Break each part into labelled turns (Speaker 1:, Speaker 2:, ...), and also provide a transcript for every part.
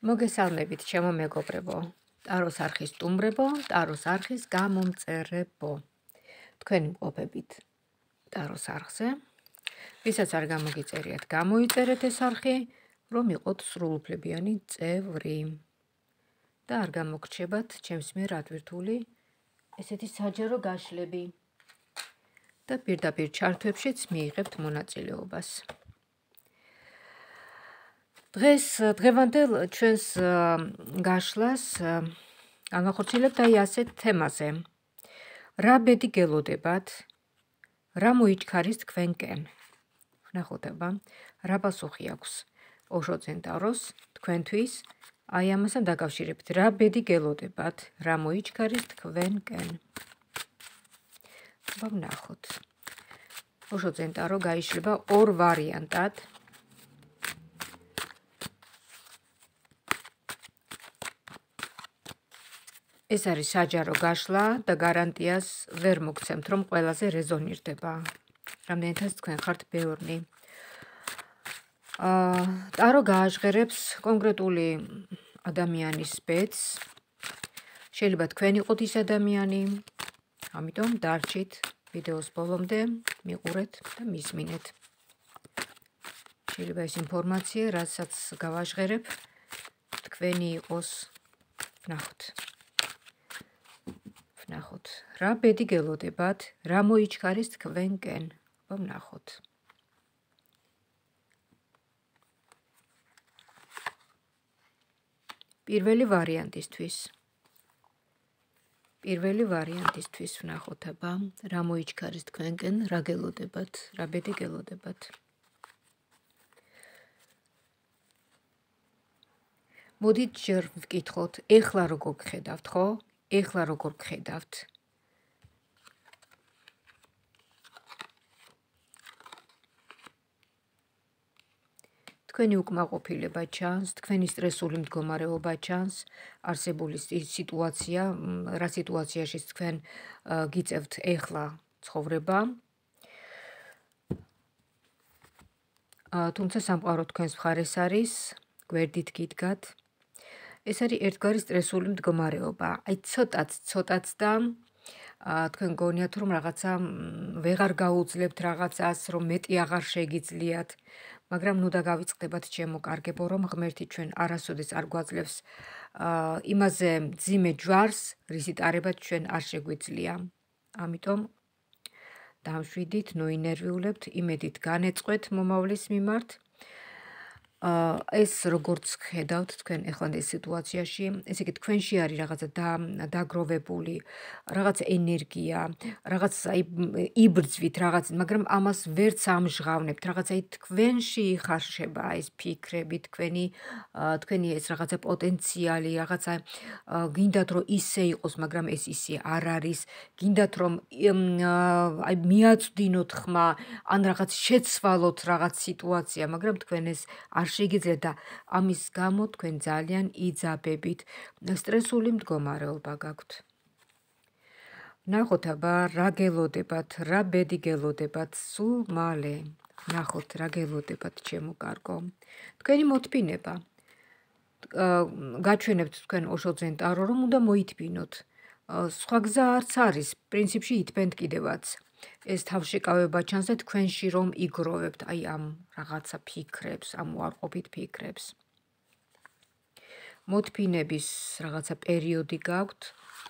Speaker 1: მოგესალმებით, ჩემო მეგობრებო, ტაროს არხის სტუმრებო, ტაროს არხის გამომწერებო. თქვენი მყოფებით ტაროს არხზე, ვისაც არ გამოგიწერიათ, გამოიწერეთ ეს არხი, რომ იყოთ სრულუფლებიანი წევრი და არ გამოგრჩებათ ჩემს მიერ ადვირთული ესეთი საჯარო გაშლები და პირდაპირ ჩართვებშიც მიიღებთ მონაწილეობას. დღევანდელ ჩვენს გაშლას განვახორციელებთ აი ასეთ თემაზე. რა ბედი გელოდებათ, რა მოიჩქარის თქვენკენ? ვნახოთ აბა, რა პასუხი აქვს ოშო ცენტავროს თქვენთვის, აი ამასთან დაკავშირებით. რა ბედი გელოდებათ, რა მოიჩქარის თქვენკენ? აბა ვნახოთ. ოშო ცენტავრო გაიშლება ორ ვარიანტად. ეს არის საჯარო გაშლა და გარანტიას ვერ მოგცემთ, რომ ყველაზე რეზონირდება. რამდენითაც თქვენ ხართ ბევრნი. ტარო გააჟღერებს კონკრეტული ადამიანის ბედს. შეიძლება თქვენ იყოთ ის ადამიანი, ამიტომ დარჩით ვიდეოს ბოლომდე, მიყურეთ და მისმინეთ. შეიძლება ეს ინფორმაცია, რასაც გავაჟღერებ, თქვენი იყოს. ვნახოთ. რა ბედი გელოდებათ, რა მოიჩქარის თქვენკენ? ვნახოთ. პირველი ვარიანტისთვის ვნახოთ აბა, რა მოიჩქარის თქვენკენ, რა გელოდებათ, რა ბედი გელოდებათ. მოდით ჯერ ვკითხოთ, ეხლა როგორ გხედავთ, ხო? ეხლა როგორ გხედავთ? თქვენი უკმაყოფილება ჩანს, თქვენი სტრესული მდგომარეობა ჩანს, არსებული სიტუაცია, რა სიტუაციაშიც თქვენ გიწევთ ეხლა ცხოვრება. თუმცა სამყარო თქვენს მხარეს არის, გვერდით გიდგათ. ეს არის ერთგვარი სტრესული მდგომარეობა. აი ცოტაც და თქვენ გონიათ, რომ რაღაცა ვეღარ გაუძლებთ რაღაცას, რომ მეტი აღარ შეგიძლიათ, მაგრამ ნუ და გავიწყდებათ ჩემო კარგებო, რომ ღმერთი ჩვენ არასოდეს არ გვაძლევს იმაზე მძიმე ჯვარს, რისი ტარება ჩვენ არ შეგვიძლია. ამიტომ დამშვიდით, ნოინერვიულებთ, იმედით განეწყვეთ მომავლის მიმართ. ეს როგორც ხედავთ თქვენ ეხლანდელ სიტუაციაში, ესე იგი თქვენში არის რაღაცა დაგროვებული, რაღაც ენერგია, რაღაც აი იბრძვით რაღაც, მაგრამ ამას ვერც ამჟღავნებთ, რაღაც აი თქვენში იხარშება ეს ფიქრები, თქვენი ეს რაღაცა პოტენციალი, რაღაცა გინდათ რომ ისე იყოს, მაგრამ ეს ისე არ არის, გინდათ რომ აი მიაწვდინოთ ხმა, ან რაღაც შეცვალოთ რაღაც სიტუაცია, მაგრამ თქვენ ეს არ შეგიძლიათ და ამის გამო თქვენ ძალიან იძაბებით, სტრესული მდგომარეობა გაქვთ. ვნახოთ აბა, რა გელოდებათ, რა ბედი გელოდებათ, სულ მალე. ვნახოთ, რა გელოდებათ, ჩემო კარგო. თქვენი მოთბინება. გაჩვენებთ თქვენ ოშო ცენტავრო, რომ უნდა მოითბინოთ. სხვა გზა არც არის, პრინციპში ითბენთ კიდევაც. ეს თავშეკავება ჩანს და თქვენში რომ იგროვებთ აი ამ რაღაცა ფიქრებს, ამ უარყოფით ფიქრებს. მოთბინების რაღაცა პერიოდი გაქვთ.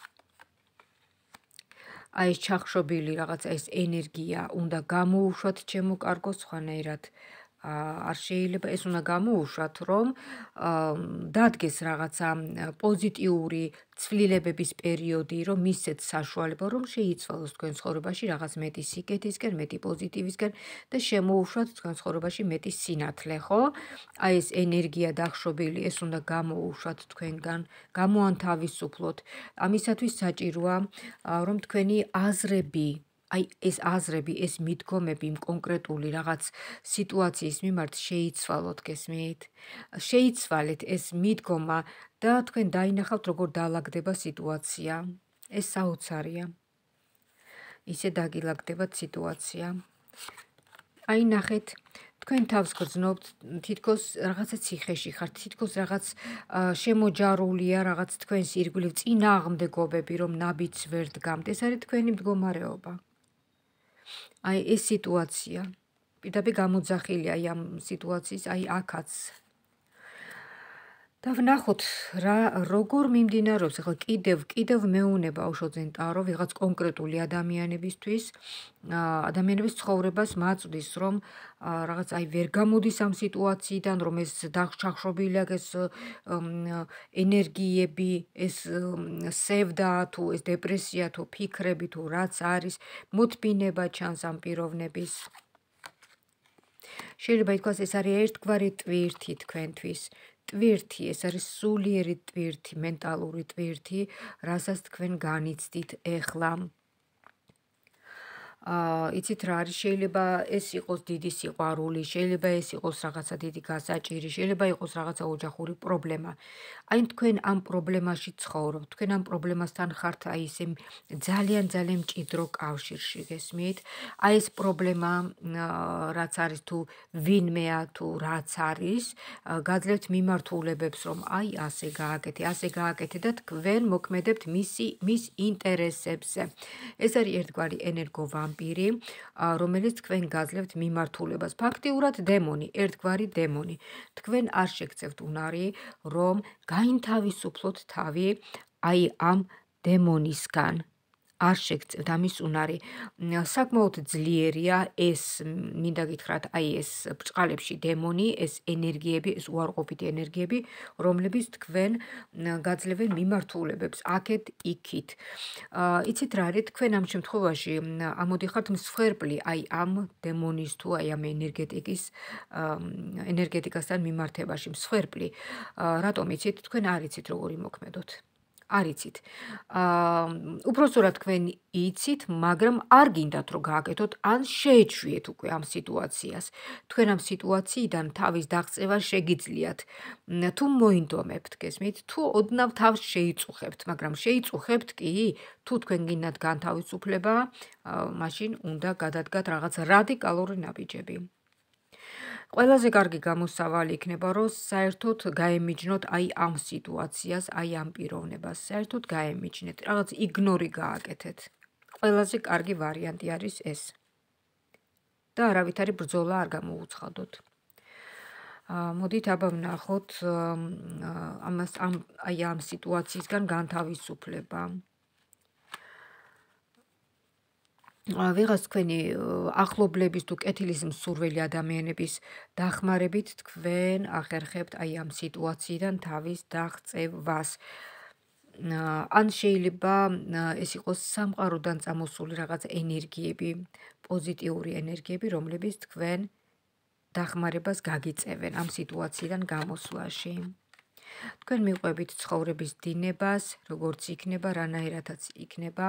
Speaker 1: აი ეს ჩახშობილი რაღაცა ეს ენერგია უნდა გამოუშვათ ჩემო კარგო, სხვანაირად არ შეიძლება, ეს უნდა გამოუშვათ, რომ დადგეს რაღაცა პოზიტიური ცვლილებების პერიოდი, რომ მისცეთ საშუალება, რომ შეიცვალოს თქვენ ცხოვრებაში რაღაც მეტი სიკეთისკენ, მეტი პოზიტივისკენ და შემოუშვათ თქვენ ცხოვრებაში მეტი სინათლე, ხო? აი ეს ენერგია დახშობილი, ეს უნდა გამოუშვათ თქვენგან, გამოანთავისუფლოთ. ამისათვის საჭიროა, რომ თქვენი აზრები, აი ეს აზრები, ეს მიდგომები იმ კონკრეტული რაღაც სიტუაციის მიმართ შეიცვალოთ, გესმით? შეიცვალეთ ეს მიდგომა და თქვენ დაინახავთ, როგორ დაალაგდება სიტუაცია. ეს საოცარია. ისე დაგილაგდებათ სიტუაცია. აი ნახეთ, თქვენ თავს გრძნობთ, თითქოს რაღაცა ციხეში ხართ, თითქოს რაღაც შემოჯარულია რაღაც თქვენს ირგვლივ წინააღმდეგობები, რომ ნაბიჯს ვერ დგამთ. ეს არის თქვენი მდგომარეობა. აი ეს სიტუაცია პირდაპირ გამოძახილია აი ამ სიტუაციის, აი აქაც. და ვნახოთ რა როგორ მიმდინარეობს ახლა კიდევ მეუნება უშოძენ ტარო ვიღაც კონკრეტული ადამიანებისთვის ადამიანების ცხოვრებას მაწვდის რომ რაღაც აი ვერ გამოდის ამ სიტუაციიდან რომ ეს დახშახშობილია ეს ენერგიები ეს სევდა თუ ეს დეპრესია თუ ფიქრები თუ რაც არის მოთმინება ჩანს ამ პიროვნების შეიძლება ითქვას ეს არის ერთგვარი ტვირთი თქვენთვის ტვირთი, ეს არის სულიერი ტვირთი, მენტალური ტვირთი, რასაც თქვენ განიცდით ეხლა. იცით რა არის შეიძლება ეს იყოს დიდი სიყვარული, შეიძლება ეს იყოს რაღაცა დიდი გასაჭირი, შეიძლება იყოს რაღაცა ოჯახური პრობლემა. აი თქვენ ამ პრობლემაში ცხოვრობთ, თქვენ ამ პრობლემასთან ხართ აი ესე ძალიან მჭიდრო კავშირში, გესმით? აი ეს პრობლემა რაც არის თუ ვინმეა თუ რაც არის, გაძლევთ მიმართულებებს რომ აი ასე გააკეთე და თქვენ მოქმედებთ მის ინტერესებზე. ეს არის ერთგვარი ენერგოვამპირი, რომელიც თქვენ გაძლევთ მიმართულებას. ფაქტიურად დემონი, ერთგვარი დემონი. თქვენ არ შეგწევთ უნარი, რომ გაინთავისუფლოთ თავი აი ამ დემონისგან. არ შეგწევთ ამის უნარი. საკმაოდ ძლიერია ეს, მინდა გითხრათ, აი ეს ბრჭყალებში დემონი, ეს ენერგიები, ეს უარყოფითი ენერგიები, რომლებიც თქვენ გაძლევენ მიმართულებებს აქეთ იქით. იცით რა არის, თქვენ ამ შემთხვევაში ამოდიხართ მსხვერპლი აი ამ დემონის თუ აი ამ ენერგეტიკასთან მიმართებაში მსხვერპლი. რატომ იცით, თქვენ არ იცით როგორი მოქმედოთ. არ იცით. უпроსტურად თქვენ იცით, მაგრამ არ გინდათ რომ გააკეთოთ, ან შეეჩვიეთ უკვე ამ სიტუაციას. თქვენ ამ სიტუაციიდან თავის დაღწევა შეგიძლიათ. თუ მოინდომებთ, გესმით? თუ ოდნავ თავს შეიწუხებთ, მაგრამ შეიწუხებთ კი, თუ თქვენ გინდათ განთავისუფლება, მაშინ უნდა გადადგათ რაღაც რადიკალური ნაბიჯები. ყველაზე კარგი გამოსავალი იქნება, რომ საერთოდ გაემიჯნოთ აი ამ სიტუაციას, აი ამ პიროვნებას, საერთოდ გაემიჯნეთ, რაღაც იგნორი გააკეთეთ. ყველაზე კარგი ვარიანტი არის ეს. და არავითარი ბრძოლა არ გამოუცხადოთ. მოდით აბა ვნახოთ აი ამ სიტუაციისგან განთავისუფლება. ვიღაც თქვენი ახლობლების თუ კეთილის მსურველი ადამიანების დახმარებით თქვენ ახერხებთ აი ამ სიტუაციიდან თავის დაღწევას. ან შეიძლება ეს იყოს სამყაროდან წამოსული რაღაც ენერგიები, პოზიტიური ენერგიები, რომლებიც თქვენ დახმარებას გაგიწევენ ამ სიტუაციიდან გამოსვლაში. თქვენ მიყვებით ცხოვრების დინებას, როგორც იქნება, რანაირადაც იქნება.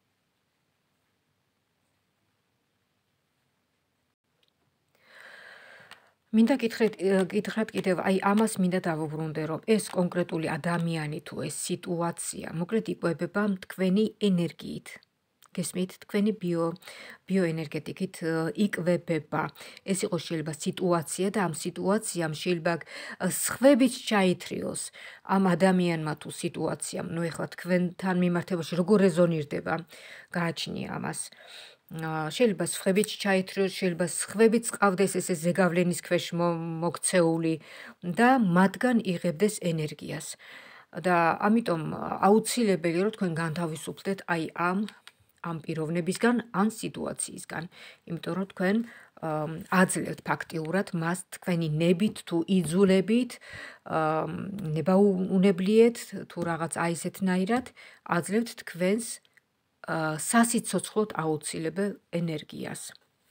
Speaker 1: მინდა გითხრათ კიდევ, აი ამას მინდა დავუბრუნდე, რომ ეს კონკრეტული ადამიანი თუ ეს სიტუაცია, მოკლედ იკვებება თქვენი ენერგიით. გესმით, თქვენი ბიოენერგეტიკით იკვებება. ეს იყოს შეიძლება სიტუაცია და ამ სიტუაციამ შეიძლება სხვებიც ჩაითრიოს ამ ადამიანმა თუ სიტუაციამ. ნუ ეხლა თქვენთან მიმართებაში როგორ რეზონირდება, გააჩნია ამას. შეიძლება სხვებიც ჩაითრიოს, შეიძლება სხვებიც ყავდეს ესე ზეგავლენის ქვეშ მოქცეული და მათგან იღებდეს ენერგიას. და ამიტომ აუცილებელი რომ თქვენ განთავისუფლდეთ აი ამ პიროვნებისგან, ან სიტუაციისგან. იმიტომ რომ თქვენ აძლევთ ფაქტიურად მას თქვენი ნებით თუ იძულებით, ნებაუნებლიეთ თუ რაღაც აი ესეთნაირად აძლევთ თქვენს სასიცოცხლოდ აუცილებელ ენერგიას.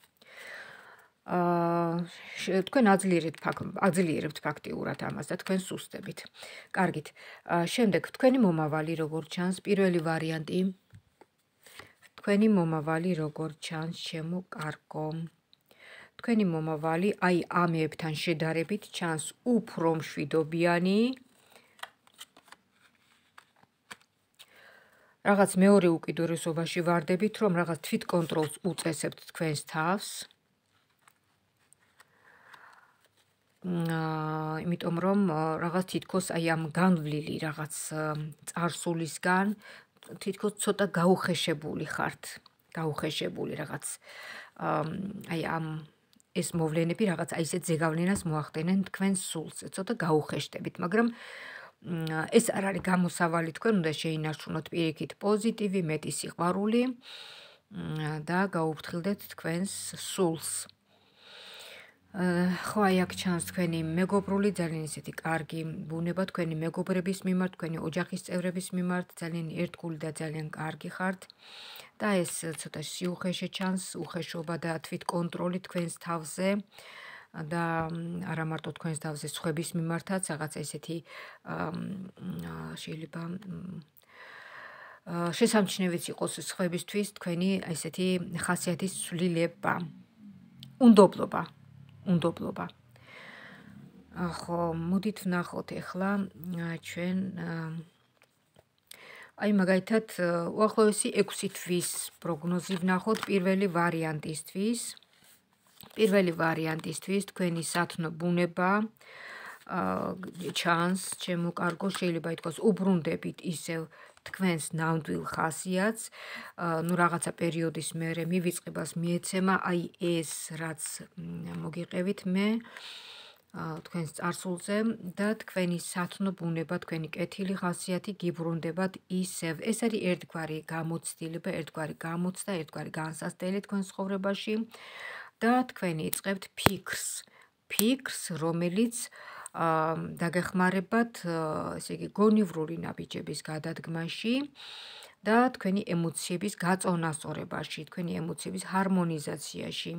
Speaker 1: თქვენ აძლიერებთ ფაქტიურად ამას და თქვენ სუსტებით. კარგით. შემდეგ თქვენი მომავალი როგორ ჩანს? პირველი ვარიანტი. თქვენი მომავალი როგორ ჩანს, ჩემო კარგო? თქვენი მომავალი აი ამებთან შედარებით ჩანს უფრო მშვიდობიანი. რაღაც მეორე უკიდურესობაში ვარდებით, რომ რაღაც თვითკონტროლს უწესებთ თქვენს თავს. იმიტომ რომ რაღაც თითქოს აი ამ განვლილი რაღაც წარსულისგან თითქოს ცოტა გაუხეშებული ხართ, გაუხეშებული რაღაც აი ამ ეს მოვლენები რაღაც აი ესეთ ზეგავლენას მოახდენენ თქვენს სულზე, ცოტა გაუხეშდებით, მაგრამ ეს არ არის გამოსავალი, თქვენ უნდა შეინარჩუნოთ პირიქით პოზიტივი, მეტი სიყვარული და გაუფრთხილდეთ თქვენს სულს. ხო, აი აქ ჩანს თქვენი მეგობრული ძალიან ისეთი კარგი ბუნება, თქვენი მეგობრების მიმართ, თქვენი ოჯახის წევრების მიმართ, ძალიან ერთგული და ძალიან კარგი ხართ. და ეს ცოტა სიუხეშე ჩანს, უხეშობა და თვითკონტროლი თქვენს თავზე. და არა მარტო თქვენს თავზე, სხვების მიმართაც, რაღაც ესეთი შეიძლება შესამჩნევიც იყოს სხვებისთვის თქვენი ესეთი ხასიათის ცვლილება, უნდობლობა. ხო, მოდით ვნახოთ ახლა ჩვენ აი მაგალითად უახლოესი 6 თვის პროგნოზი ვნახოთ პირველი ვარიანტისთვის თქვენი სათნო ბუნება ჩანს, ჩემო კარგო, შეიძლება ითქვას უბრუნდებით ისევ თქვენს ნამდვილ ხასიათს, ნუ რაღაცა პერიოდის მერე მივიწყებას მიეცემა აი ეს რაც მოგიყევით მე თქვენს წარსულზე და თქვენი სათნო ბუნება, თქვენი კეთილი ხასიათი გიბრუნდებათ ისევ. ეს არის ერთგვარი გამოცდილება, ერთგვარი გამოცდა, ერთგვარი განსასწრელი თქვენ ცხოვრებაში და თქვენი იწყებთ ფიქრს, რომელიც დაგეხმარებათ, ესე იგი, გონივრული ნაბიჯების გადადგმაში და თქვენი ემოციების გაწონასწორებაში, თქვენი ემოციების ჰარმონიზაციაში.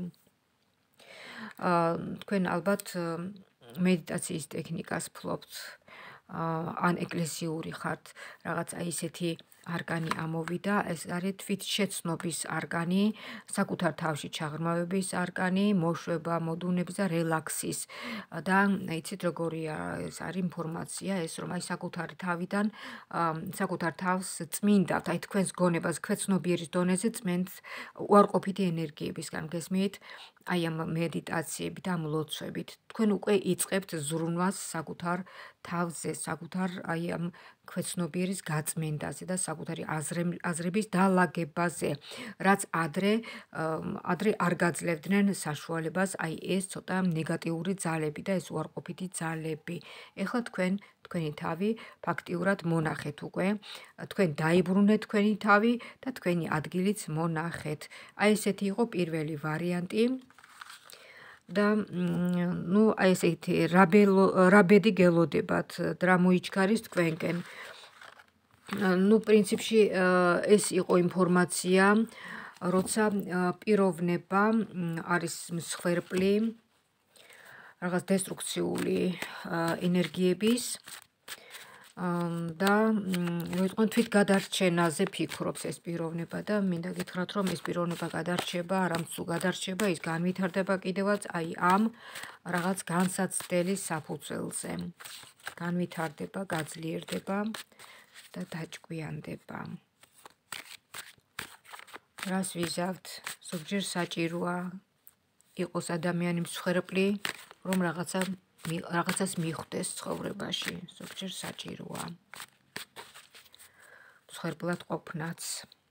Speaker 1: თქვენ ალბათ მედიტაციის ტექნიკას ფლობთ, ან ეკლესიური ხართ, რაღაც აი ესეთი არგანი ამოვიდა, ეს არის თვითშეცნობის არგანი, საკუთარ თავში ჩაღრმავების არგანი, მოშვება, მოდუნების და რელაქსის. და იცით როგორია, ეს არის ინფორმაცია, ეს რომ აი საკუთარი თავიდან, საკუთარ თავს წმინდათ, აი თქვენს გონებას ქვეცნობიერის დონეზე წმენთ უარყოფითი ენერგიებისგან, გესმით? აი ამ მედიტაციებით, ამ ლოცვებით, თქვენ უკვე იწყებთ ზრუნვას საკუთარ თავზე, საკუთარ აი ამ ქვეცნობიერის გაწმენდაზე და საკუთარი აზრების დალაგებაზე, რაც ადრე არ გაძლევდნენ საშუალებას აი ეს ცოტა ნეგატიური ძალები და ეს უარყოფითი ძალები. ეხლა თქვენი თავი ფაქტიურად მონახეთ უკვე, თქვენ დაიბრუნეთ თქვენი თავი და თქვენი ადგილიც მონახეთ. აი ესეთი იყო პირველი ვარიანტი. და ნუ აი ესეთი რა ბედი გელოდებათ, რა მოიჩქარის თქვენკენ. ნუ პრინციპში ეს იყო ინფორმაცია, როცა პიროვნება არის მსხვერპლი რაღაც დესტრუქციული ენერგიების და როიტყვენ თვითგადარჩენაზე ფიქრობს ეს პიროვნება და მინდა გითხრათ, რომ ეს პიროვნება გადარჩება, არამც თუ გადარჩება, ის განვითარდება კიდევაც აი ამ რაღაც განსაცდელის საფუძველზე. განვითარდება, გაძლიერდება და დაჭკვიანდება. რას ვიზავთ? ზოგჯერ საჭიროა იყოს ადამიანი მსხვერპლი, რომ რაღაცას მიხვდეს ცხოვრებაში, ზოგჯერ საჭიროა მსხვერპლად ყოფნაც.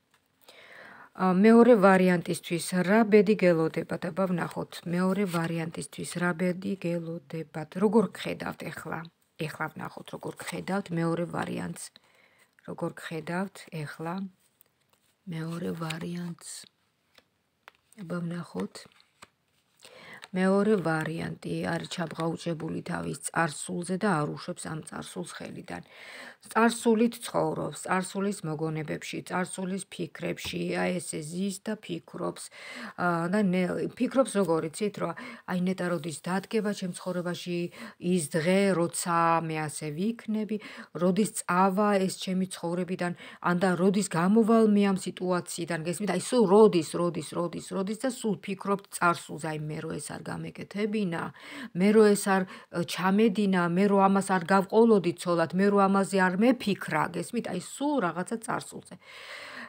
Speaker 1: მეორე ვარიანტისთვის რა ბედი გელოდებათ? აბა ვნახოთ, მეორე ვარიანტისთვის რა ბედი გელოდებათ? როგორ გხედავთ ეხლა? ეხლა ვნახოთ, როგორ გხედავთ მეორე ვარიანტს. როგორ გხედავთ ეხლა მეორე ვარიანტს? აბა ვნახოთ. მეორე ვარიანტი არის ჩაბღაუჭებული თავის წარსულზე და არ უშვებს ამ წარსულს ხელიდან. წარსულით ცხოვრობს, წარსულის მოგონებებში, წარსულის ფიქრებში, აი ესე ზის და ფიქრობს. და ფიქრობს როგორ იცით, რომ აი ნეტა როდის დადგება ჩემ ცხოვრებაში ის დღე, როცა მე ასე ვიქნები, როდის წავა ეს ჩემი ცხოვრებიდან, ან და როდის გამოვალ მე ამ სიტუაციიდან, გესმით? აი სულ როდის და სულ ფიქრობთ წარსულზე, აი მე რო ეს არ გამეკეთებინა, მე რო ეს არ ჩამედინა, მე რო ამას არ გავყოლოდი ცოლად, მე რო ამაზე არ მეფიქრა, გესმით? აი სულ რაღაცა წარსულზე.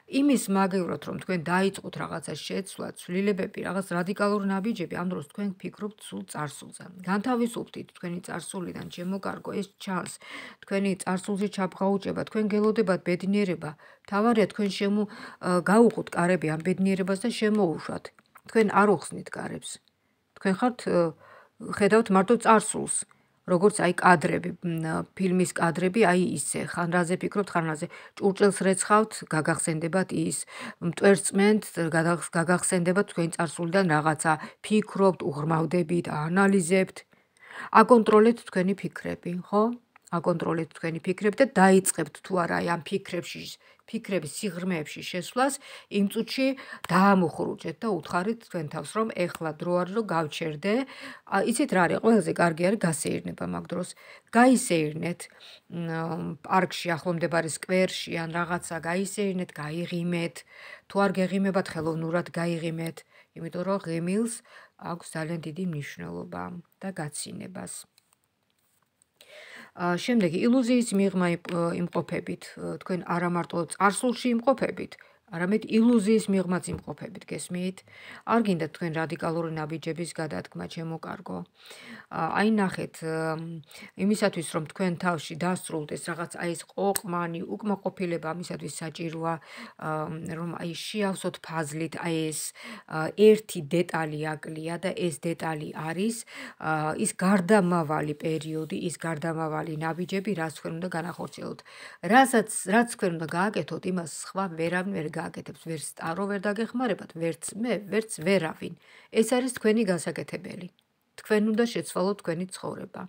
Speaker 1: იმის მაგევრად რომ თქვენ დაიწყოთ რაღაცა შეცვლა, ცვლილებები, რაღაც რადიკალური ნაბიჯები, ამ დროს თქვენ ფიქრობთ სულ წარსულზე. განთავისუფლდით თქვენი წარსულიდან, ჩემო კარგო, ეს ჩანს. თქვენი წარსულზე ჩაბღაუჭება, თქვენ გელოდებათ ბედნიერება. მთავარია თქვენ გაუღოთ კარები ამ ბედნიერებას და შემოუშვათ. თქვენ არ უხსნით კარებს. თქვენ ხართ ხედავთ მარტო წარსულს. როგორც აი კადრები, ფილმის კადრები, აი ისე, ხან რაზე ფიქრობთ, ხან რაზე. ჭურჭელს რეცხავთ, გაგახსენდებათ ის, მტვერს წმენთ, გაგახსენდებათ თქვენი წარსულიდან რაღაცა, ფიქრობთ, უღრმავდებით, აანალიზებთ. აკონტროლეთ თქვენი ფიქრები, ხო? აკონტროლეთ თქვენი ფიქრები და დაიწყებთ თუ არა აი ამ ფიქრების სიღრმეებში შესვლას, იმ წუთში დაამუხრუჭეთ და უთხარით თქვენ თავს, რომ ეხლა დრო არის, რომ გავჩერდე. იცით რა არის, ყველაზე კარგი არის გასეირნება მაგ დროს. გაისეირნეთ პარკში, ახლომდებარე სკვერში ან რაღაცა, გაისეირნეთ, გაიღიმეთ. თუ არ გეღიმებათ, ხელოვნურად გაიღიმეთ, იმიტომ რომ ღიმილს აქვს ძალიან დიდი მნიშვნელობა და გაცინებას. შემდეგი ილუზიის მიღმა იმყოფებით, თქვენ არა მარტო წარსულში იმყოფებით, არამედ ილუზიის მიღმაც იმყოფებით, გესმით? არ გინდათ თქვენ რადიკალური ნაბიჯების გადადგმა, ჩემო კარგო. აი ნახეთ, იმისათვის რომ თქვენ თავში დასრულდეს რაღაც აი ეს ყოყმანი, უკმაყოფილება ამისათვის საჭიროა, რომ აი შეავსოთ ფაზლით აი ეს ერთი დეტალი აკლია და ეს დეტალი არის ის გარდამავალი პერიოდი, ის გარდამავალი ნაბიჯები, რაც თქვენ უნდა განახორციელოთ. რაც თქვენ უნდა გააკეთოთ, იმას სხვა ვერავინ ვერ გააკეთებს, ვერ სტარო ვერ დაგეხმარებათ, ვერც მე, ვერც ვერავინ. ეს არის თქვენი გასაკეთებელი. თქვენ უნდა შეცვალოთ თქვენი ცხოვრება.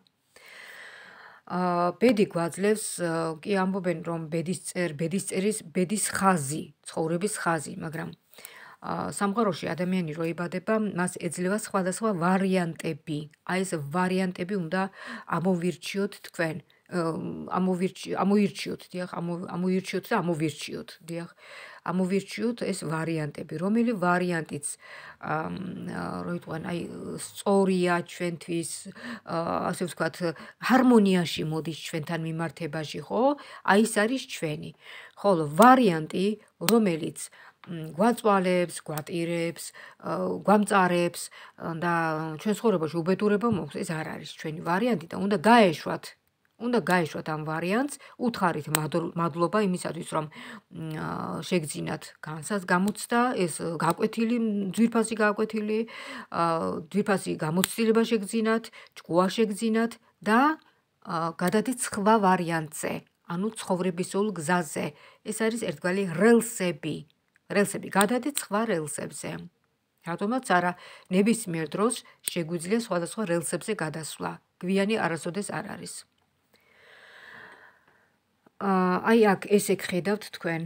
Speaker 1: ბედი გვაძლევს, კი ამბობენ, რომ ბედის ხაზი, ცხოვრების ხაზი, მაგრამ სამყაროში ადამიანი რო იბადება, მას ეძლევა სხვადასხვა ვარიანტები. აი ეს ვარიანტები უნდა ამოვირჩიოთ თქვენ. ამოირჩიოთ, დიახ, ამოირჩიოთ და ამოვირჩიოთ, დიახ. ამოვირჩიოთ ეს ვარიანტები, რომელი ვარიანტიც რო იტყვიან, აი სწორია ჩვენთვის, ასე ვთქვათ, ჰარმონიაში მოდის ჩვენთან მიმართებაში, ხო? აი ეს არის ჩვენი. ხოლო ვარიანტი, რომელიც გვაწვალებს, გვატირებს, გვამწარებს და ჩვენ ცხოვრებაში უბედურება მოხდეს, ეს არ არის ჩვენი ვარიანტი და უნდა გაეშვათ ამ ვარიანტს, უთხარით მადლობა იმისათვის, რომ შეგძინათ გამოცდა, ეს გაკვეთილი, ძვირფასი გაკვეთილი, ძვირფასი გამოცდილება შეგძინათ, ჭკუა შეგძინათ და გადადით სხვა ვარიანტზე, ანუ ცხოვრებისეულ გზაზე. ეს არის ერთგვარი რელსები. გადადით სხვა რელსებზე. რატომაც არა, ნებისმიერ დროს შეგვიძლია სხვადასხვა რელსებზე გადასვლა. გვიანი არასოდეს არ არის. აი აქ ესე გხედავთ თქვენ.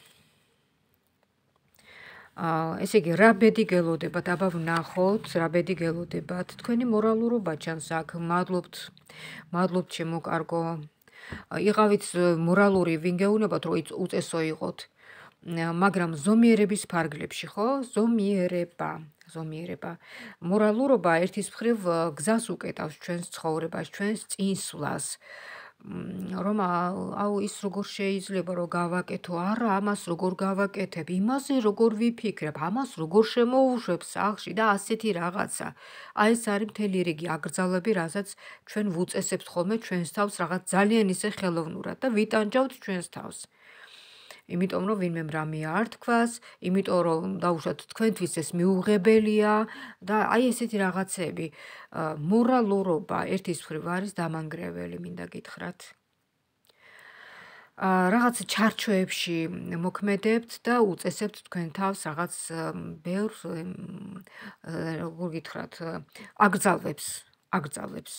Speaker 1: ესე იგი, რა ბედი გელოდებათ, აბა ვნახოთ, რა ბედი გელოდებათ. თქვენი მორალურობა ჩანს აქ, მადლობთ ჩემო კარგო. იყავით მორალური, ვინ გეუბნებათ, რომ უწესო იყოთ. მაგრამ ზომიერების ფარგლებში, ხო? ზომიერება. მორალურობა ერთის მხრივ გზას უკეტავს ჩვენს ცხოვრებას, ჩვენს წინსვლას. რომ აუ ის როგორ შეიძლება რომ გავაკეთო, არა, ამას როგორ გავაკეთებ, იმაზე როგორ ვიფიქრებ, ამას როგორ შემოუშვებ სახლში და ასეთი რაღაცა. აი ეს არის მთელი რიგი აკრძალვები, რასაც ჩვენ ვუწესებთ ხოლმე ჩვენს თავს რაღაც ძალიან ისე ხელოვნურად და ვიტანჯავთ ჩვენს თავს. იმიტომ რომ ვინმემ რამე არ თქვას, იმიტომ რომ დაუშვათ თქვენთვის ეს მიუღებელია და აი ესეთი რაღაცები. მორალურობა ერთის მხრივ არის დამანგრეველი, მინდა გითხრათ. რაღაც ჩარჩოებში მოქმედებთ და უწესებთ თქვენ თავს რაღაც ბევრ როგორ გითხრათ, აკრძალვებს.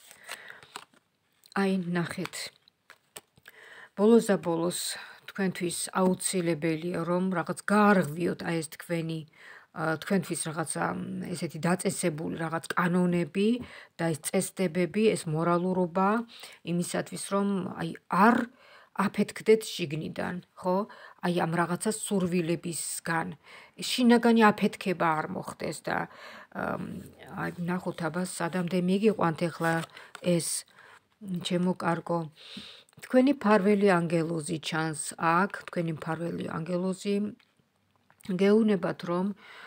Speaker 1: აი ნახეთ. ბოლოს და ბოლოს თქვენთვის აუცილებელია რომ რაღაც გაარღვიოთ აი ეს თქვენთვის რაღაცა ესეთი დაწესებული რაღაც კანონები და ეს წესდებები, ეს მორალურობა იმისათვის რომ აი არ აფეთქდეთ შიგნიდან, ხო? აი ამ რაღაცა სურვილებისგან. შინაგანი აფეთქება არ მოხდეს და აი ნახოთ აბა სადამდე მიგიყვანთ ახლა ეს ჩემო კარგო. თქვენი ფარველი ანგელოზი ჩანს აქ, თქვენი ფარველი ანგელოზი გეუბნებათ რომ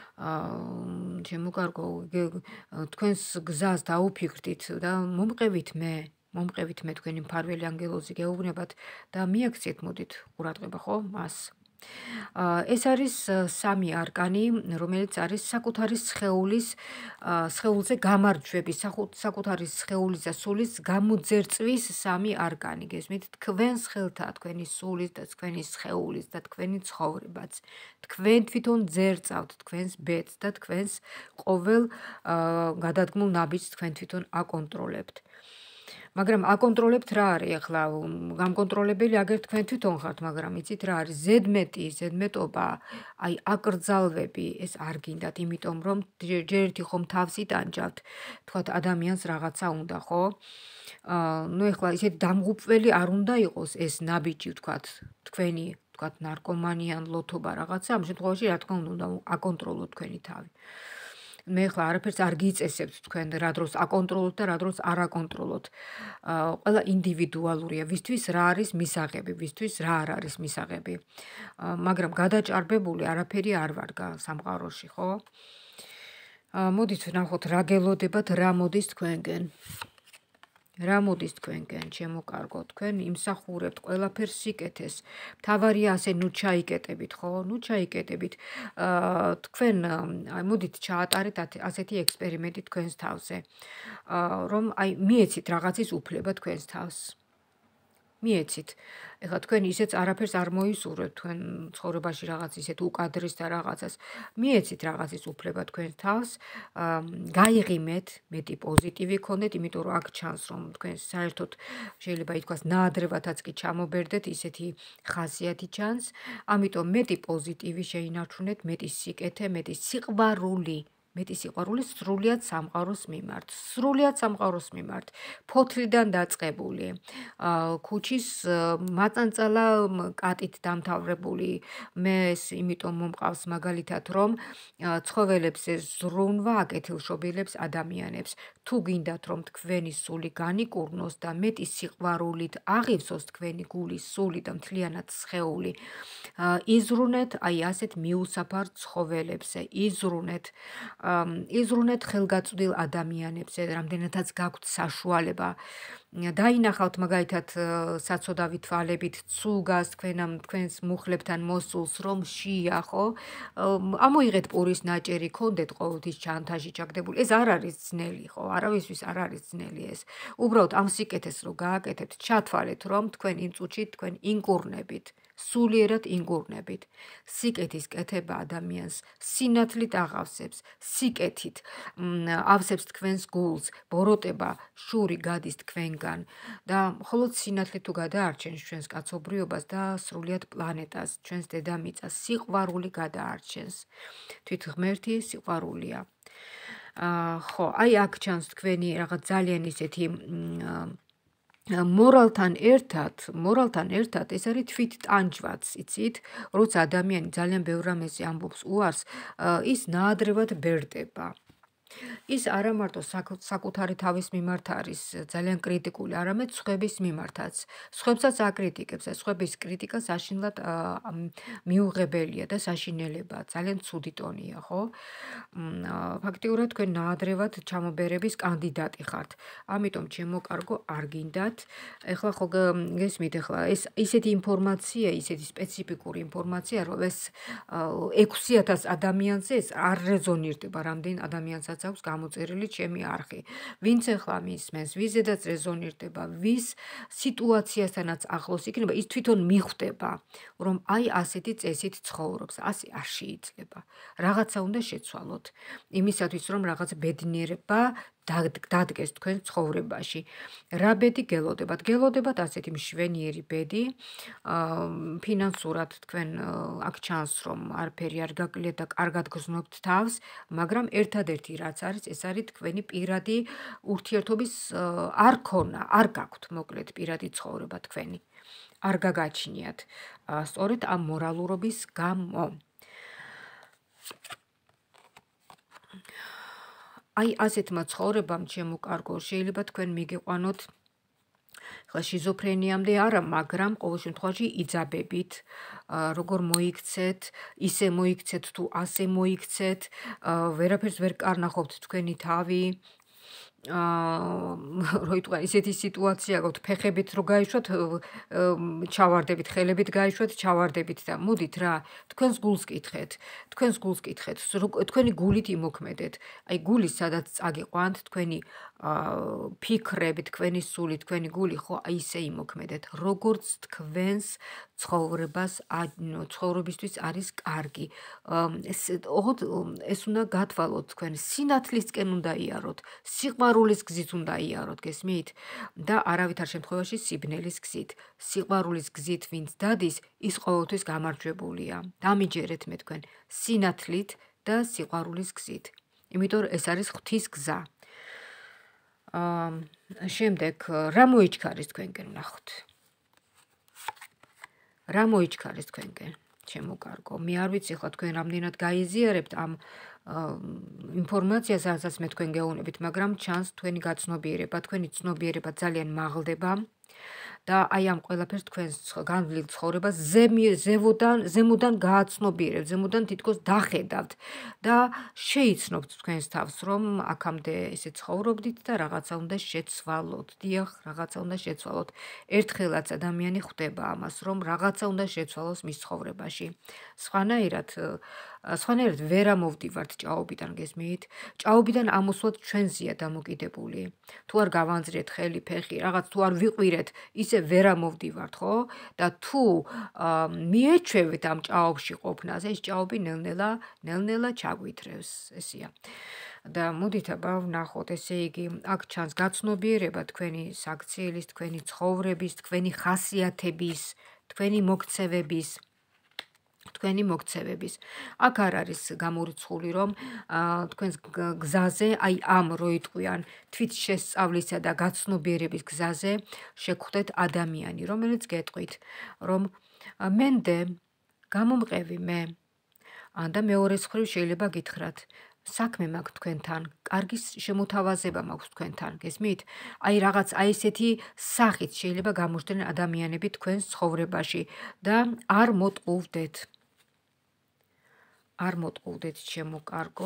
Speaker 1: ჩემო კარგო თქვენს გზას დაუფიქრდით და მომყევით მე თქვენი მფარველი ანგელოზი გეუბნებათ და მიაქციეთ მოდით ყურადღება ხო მას ეს არის სამი არკანი რომელიც არის საკუთარი სხეულზე გამარჯვების საკუთარი სხეულის და სულის გამოძერწვის სამი არკანი გესმით თქვენს ხელთაა თქვენი სულის და თქვენი სხეულის და თქვენი ცხოვრებაც თქვენ თვითონ ძერწავთ თქვენს ბედს და თქვენს ყოველ გადადგმულ ნაბიჯს თქვენ თვითონ აკონტროლებთ მაგრამ აკონტროლებთ რა არის ახლა გამკონტროლებელი აგერ თქვენ თვითონ ხართ მაგრამ იცით რა არის ზედმეტობა აი აკრძალვები ეს არ გინდათ იმიტომ რომ ჯერ ერთი ხომ თავს იტანჯავთ თქვათ ადამიანს რაღაცა უნდა ხო ნუ ეხლა ისეთ დამღუპველი არ უნდა იყოს ეს ნაბიჯი თქვენი თქვათ ნარკომანია ან ლოთობა რაღაცა ამ შემთხვევაში რა თქმა უნდა აკონტროლოთ თქვენი თავი მე ხლა არაფერს არ გიწესებთ თქვენ რა დროს აკონტროლოთ და რა დროს არ აკონტროლოთ. ყველა ინდივიდუალურია, ვისთვის რა არის მისაღები, ვისთვის რა არ არის მისაღები. მაგრამ გადაჭარბებული არაფერი არ ვარ სამყაროში, ხო? მოდით ვნახოთ რა გელოდებათ, რა მოდის თქვენგენ. რა მოდის თქვენგენ, ჩემო კარგო, თქვენ იმსახურებთ ყველაფერს სიკეთეს. მთავარია ასე ნუ ჩაიკეტებით, ხო? ნუ ჩაიკეტებით. თქვენ მოდით ჩაატარეთ ასეთი ექსპერიმენტი თქვენს თავზე. რომ აი მიეცით რაღაცის უფლება თქვენს თავს. მიეცით. ეხლა თქვენ ისეც არაფერს არ მოისურვებთ თქვენ ცხოვრებაში რაღაც ისეთ უკადრეს და რაღაცას. მიეცით რაღაცის უფლება თქვენ თავს. გაიღიმეთ, მეტი პოზიტივი გქონდეთ, იმიტომ რომ აქ ჩანს რომ თქვენ საერთოდ შეიძლება ითქვას ნაადრევათაც კი ჩამობერდეთ, ისეთი ხასიათი ჩანს. ამიტომ მეტი პოზიტივი შეინარჩუნეთ, მეტი სიკეთე, მეტი სიყვარული სრულიად სამყაროს მიმართ, ფოთლიდან დაწყებული, ქუჩის მაწანწალა კატით დამთავრებული, მე ეს იმიტომ მომყავს მაგალითად, რომ ცხოველებს ეს ზრუნვა აკეთილშობილებს ადამიანებს. თუ გინდათ, რომ თქვენი სული განიკურნოს და მეტი სიყვარულით აღივსოს თქვენი გულის სული და მთლიანად სხეული, იზრუნეთ აი ასეთ მიუსაფარ ცხოველებზე, იზრუნეთ ხელგაწვდილ ადამიანებზე, რამდენადაც გაქვთ საშუალება. დაინახავთ მაგალითად საცოდავი თვალებით ცუგას თქვენს მუხლებთან მოსულს რომ შია ხო ამოიღეთ პურის ნაჭერი გქონდეთ ყოველთვის ჩანთაში ჩაგდებული ეს არ არის ძნელი ხო არავისთვის არ არის ძნელი ეს უბრალოდ ამ სიკეთეს რო გააკეთებთ ჩათვალეთ რომ თქვენ იმ წუთში თქვენ ინკურნებით სულიერად ინკურნებით სიკეთის კეთება ადამიანს სინათლით აღავსებს სიკეთით ავსებს თქვენს გულს ბოროტება შური გადის თქვენგან და მხოლოდ სინათლე თუ გადაარჩენს ჩვენს კაცობრიობას და სრულიად პლანეტას ჩვენს დედამიწას სიყვარული გადაარჩენს თვითღმერთი სიყვარულია ხო აი აქ ჩანს თქვენი რაღაც ძალიან ისეთი მორალთან ერთად ეს არის თვითტანჯვაც, იცით? როცა ადამიანი ძალიან ბევრ რამეზე ამბობს უარს, ის ნაადრევად ბერდება. ის არა მარტო საკუთარი თავის მიმართ არის ძალიან კრიტიკული, არამედ სხვების მიმართაც. სხვებსაც აკრიტიკებს, სხვების კრიტიკა საშინლად მიუღებელია და საშინელებაა, ძალიან ცუდი ტონია, ხო? ფაქტიურად თქვენ ნაადრევად ჩამობერების კანდიდატი ხართ. ამიტომ ჩემო კარგო არ გინდათ. ეხლა ხო გესმით, ეხლა ეს ისეთი ინფორმაცია, ისეთი სპეციფიკური ინფორმაცია, რომ ეს 6000 ადამიანზე ეს არ რეზონირდება, რამდენ ადამიანსაც აქვს გამოწერილი ჩემი არხი. ვინც ახლა მისმენს, ვიზედაც რეზონირდება, ვის სიტუაციასთანაც ახლოს იქნება, ის თვითონ მიხვდება, რომ აი ასეთი წესით ცხოვრობს, ასე არ შეიძლება. რაღაცა უნდა შეცვალოთ. იმისათვის, რომ რაღაც ბედნიერება დადგეს თქვენ ცხოვრებაში. რა ბედი გელოდებათ? გელოდებათ ასეთი მშვენიერი ბედი. ფინანსურად თქვენ აქ ჩანს, რომ არაფერი არ გაკლიათ და კარგად გრძნობთ თავს, მაგრამ ერთადერთი რაც არის, ეს არის თქვენი პირადი ურთიერთობის არ გაქვთ, მოკლედ პირადი ცხოვრება თქვენი. არ გაგაჩნიათ. სწორედ ამ მორალურობის გამო. აი ასეთმა ცხოვრებამ ჩემო კარგო შეიძლება თქვენ მიგიყვანოთ ხა შიზოფრენიამდე არა, მაგრამ ყოველ შემთხვევაში იძაბებით, როგორ მოიქცეთ, ისე მოიქცეთ თუ ასე მოიქცეთ, ვერაფერს ვერ კარნახობთ თქვენი თავი. რო იტყვა ისეთი სიტუაცია გაქვთ, ფეხებით რო გაიშვათ, ჩავარდებით, ხელებით გაიშვათ, ჩავარდებით და მოდით რა, თქვენს გულს კითხეთ, თქვენი გულით იმოქმედეთ. აი გულის სადაც წაგიყვანთ, თქვენი ფიქრები, თქვენი სული, თქვენი გული ხო აი ისე იმოქმედეთ, როგორც თქვენს ცხოვრებისთვის არის კარგი. ეს უნდა გათვალოთ თქვენ, სინათლისკენ უნდა იაროთ, სიყვარულის გზით უნდა იაროთ, გესმით? და არავითარ შემთხვევაში სიბნელის გზით. სიყვარულის გზით ვინც დადის, ის ყოველთვის გამარჯვებულია. დამიჯერეთ მე თქვენ, სინათლით და სიყვარულის გზით. იმიტომ ეს არის ღვთის გზა. შემდეგ რა მოიჩქარის თქვენკენ ნახოთ? რა მოიჩქარის თქვენკენ? ჩემო კარგო, მე არ ვიცი ხო თქვენ რამდენად გაიზიარებთ ამ ინფორმაციას, რასაც მე თქვენ გეუბნებით, მაგრამ ჩანს თქვენი გაცნობიერება, თქვენი ცნობიერება ძალიან მაღლდება და აი ამ ყველაფერს თქვენს განვლილ ცხოვრებას ზემოდან გააცნობიერებთ, ზემოდან თითქოს დახედავთ და შეიცნობთ თქვენს თავს, რომ აქამდე ესე ცხოვრობდით და რაღაცა უნდა შეცვალოთ. დიახ, რაღაცა უნდა შეცვალოთ. ერთხელაც ადამიანი ხვდება ამას, რომ რაღაცა უნდა შეცვალოს მის ცხოვრებაში. სხვანაირად ვერ ამოვდივართ ჭაობიდან, გესმით? ჭაობიდან ამოსვლად ჩვენზეა დამოკიდებული. თუ არ გავანძრიეთ ხელი, ფეხი, რაღაც თუ არ ვიყვირეთ, ისე ვერ ამოვდივართ, ხო? და თუ მიეჩვევთ ამ ჭაობში ყოფნას, ეს ჭაობი ნელ-ნელა ჩაგვითრევს, ესეა. და მოდით აბა ვნახოთ, ესე იგი, აქ ჩანს გაცნობიერება თქვენი საქციელის, თქვენი ცხოვრების, თქვენი ხასიათების, თქვენი მოქცევების. აქ არ არის გამორიცხული, რომ თქვენს გზაზე, აი ამ რო იტყვიან თვით შესწავლისა და გაცნობიერების გზაზე შეგხვდეთ ადამიანი, რომელიც გეტყვით, რომ მენდე გამომყევი მე. და მეორეს მხრივ შეიძლება გითხრათ, საქმე მაქვს თქვენთან, კარგი შემოთავაზება მაქვს თქვენთან, გესმით? აი რაღაც აი ესეთი სახით შეიძლება გამოჩნდნენ ადამიანები თქვენს ცხოვრებაში და არ მოტყუვდეთ, ჩემო კარგო.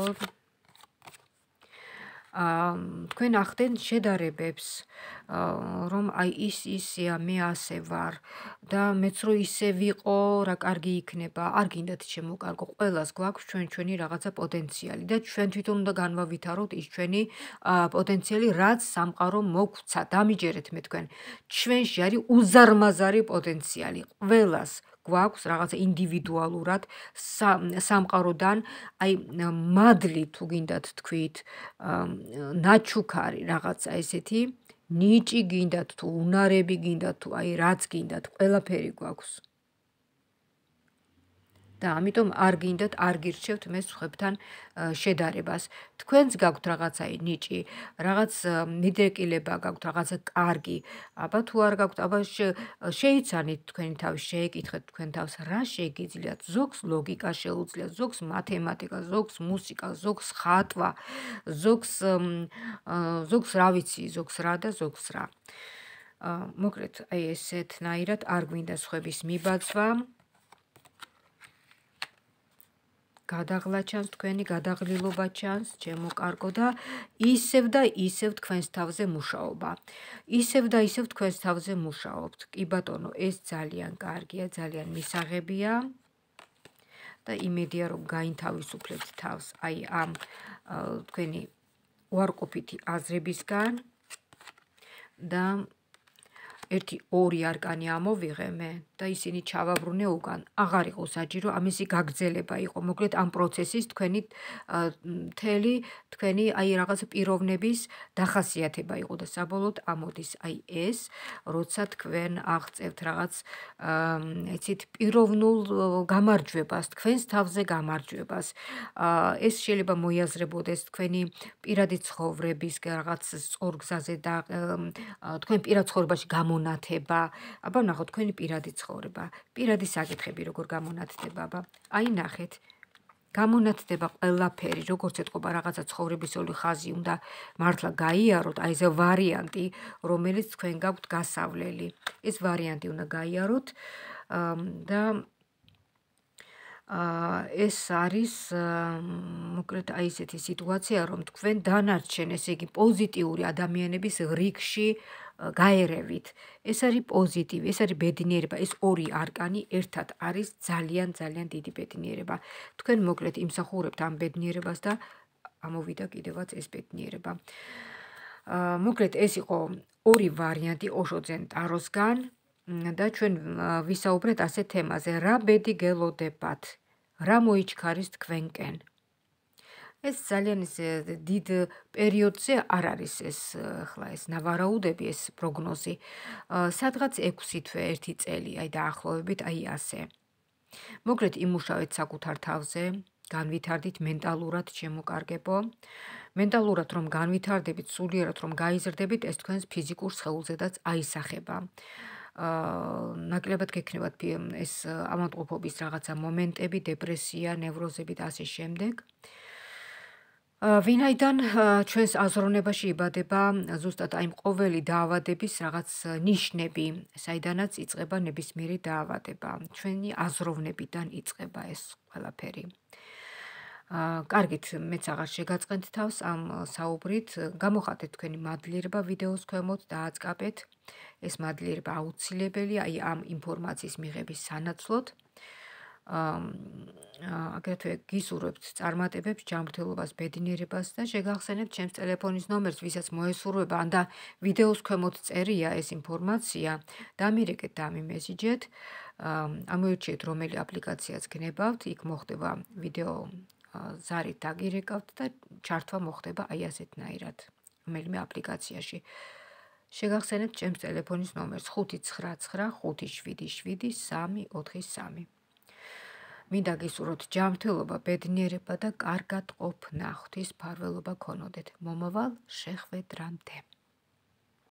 Speaker 1: თქვენ ახდენ შედარებებს, რომ აი ისია, მე ასე ვარ და მეც რო ისე ვიყო, რა კარგი იქნება. არ გინდათ ჩემო კარგო, ყველას გვაქვს ჩვენი რაღაცა პოტენციალი და ჩვენ თვითონ უნდა განვავითაროთ ის ჩვენი პოტენციალი, რაც სამყარო მოგვცა. დამიჯერეთ მე თქვენ, ჩვენში არის უზარმაზარი პოტენციალი. ყველას გვაქვს რაღაცა ინდივიდუალურად სამყაროდან, აი მადლი თუ გინდათ თქვით, ნაჩუქარი რაღაცა ესეთი, ნიჭი გინდათ თუ უნარები გინდათ თუ აი რაც გინდათ, ყველაფერი გვაქვს. და ამიტომ არ გინდათ, არ გირჩევთ მე სხვებთან შედარებას. თქვენც გაქვთ რაღაცა ნიჭი, რაღაც მიდრეკილება გაქვთ, რაღაცა კარგი. აბა თუ არ გაქვთ, აბა შეიცანით თქვენი თავი, შეეკითხეთ თქვენ თავს, რა შეგიძლიათ? ზოგს ლოგიკა შეუძლიათ, ზოგს მათემატიკა, ზოგს მუსიკა, ზოგს ხატვა, ზოგს რა ვიცი, ზოგს რა და ზოგს რა. მოკლედ, აი ესეთნაირად არ გვინდა სხვების მიბაძვა. გადაღლა ჩანს თქვენი, გადაღლილობა ჩანს, ჩემო კარგო და ისევ თქვენს თავზე მუშაობა. ისევ თქვენს თავზე მუშაობთ. კი ბატონო, ეს ძალიან კარგია, ძალიან მისაღებია და იმედია რომ გაინთავისუფლებთ თავს აი ამ თქვენი უარყოფითი აზრებისგან და 1-2 არკანი ამოვიღე მე და ისინი ჩავაბრუნე უკან. აღარ იყო საჭირო ამისი გაგრძელება იყო. მოკლედ ამ პროცესის მთელი თქვენი აი რაღაც პიროვნების დახასიათება იყო და საბოლოოდ ამოდის აი ეს, როცა თქვენ აღწევთ რაღაც იცით პიროვნულ გამარჯვებას, თქვენს თავზე გამარჯვებას. ეს შეიძლება მოიაზრებოდეს თქვენი პირადი ცხოვრების რაღაც სწორ გზაზე და თქვენ პირად ცხოვრებაში გამონათება. აბა ნახოთ თქვენი პირადი ცხოვრება, პირადი საკითხები როგორ გამონათდება, აბა. აი ნახეთ. გამონათდება ყველაფერი, როგორც ეთყობა რაღაცა ცხოვრებისეული ხაზი უნდა მართლა გაიაროთ, აი ეს ვარიანტი, რომელიც თქვენ გაქვთ გასავლელი. ეს ვარიანტი უნდა გაიაროთ და ეს არის მოკლედ აი ესეთი სიტუაცია, რომ თქვენ დანარჩენ, ესე იგი პოზიტიური ადამიანების რიგში გაერევით. ეს არის პოზიტივი, ეს არის ბედნიერება, ეს ორი არკანი ერთად არის ძალიან ძალიან დიდი ბედნიერება. თქვენ მოკლედ იმსახურებთ ამ ბედნიერებას და ამოვიდა კიდევაც ეს ბედნიერება. მოკლედ ეს იყო ორი ვარიანტი ოშოძენ ტაროსგან და ჩვენ ვისაუბრეთ ასე თემაზე, რა ბედი გელოდებათ, რა მოიჩქარის თქვენკენ. ეს ძალიან დიდ პერიოდზე არ არის ეს ახლა ეს ნავარაუდები, ეს პროგნოზი. სადღაც 6 თვე, 1 წელი, აი დაახლოებით, აი ასე. მოკლედ იმუშავეთ საკუთარ თავზე, განვითარდით მენტალურად შემოკარგებო. მენტალურად რომ განვითარდებით, სულიერად რომ გაიზრდებით, ეს თქვენს ფიზიკურ სხეულზედაც აისახება. ნაკლებად გექნებათ ეს ავადმყოფობის რაღაცა მომენტები, დეპრესია, ნევროზები და ასე შემდეგ. ვინაიდან ჩვენს აზროვნებაში იბადება ზუსტად აი ყოველი დაავადების რაღაც ნიშნები, საიდანაც იწყება ნებისმიერი დაავადება. ჩვენი აზროვნებიდან იწყება ეს ყველაფერი. კარგით, მეც აღარ შეგაწყენთ თავს ამ საუბრით. გამოხატეთ თქვენი მადლიერება ვიდეოს ქვემოთ და აწყაბეთ. ეს მადლიერება აუცილებელია აი ამ ინფორმაციის მიღების სანაცვლოდ. აგრეთვე გისურვებთ წარმატებებს, ჯანმრთელობას, ბედნიერებას და შეგახსენებთ ჩემს ტელეფონის ნომერს, ვისაც მოესურვება, ან და ვიდეოს ქვემოთ წერია ეს ინფორმაცია, დამირეკეთ და ამიმესიჯეთ. ამოერჩიეთ რომელი აპლიკაციაც გნებავთ, იქ მოხდება ვიდეო ზარით დაგირეკავთ და ჩართვა მოხდება აი ასეთნაირად, რომელიმე აპლიკაციაში. შეგახსენებთ ჩემს ტელეფონის ნომერს 599577343. მინდა გისურვოთ ჯანმრთელობა, ბედნიერება და კარგად ყოფნა, ღვთის მფარველობა გქონოდეთ. მომავალ შეხვედრამდე.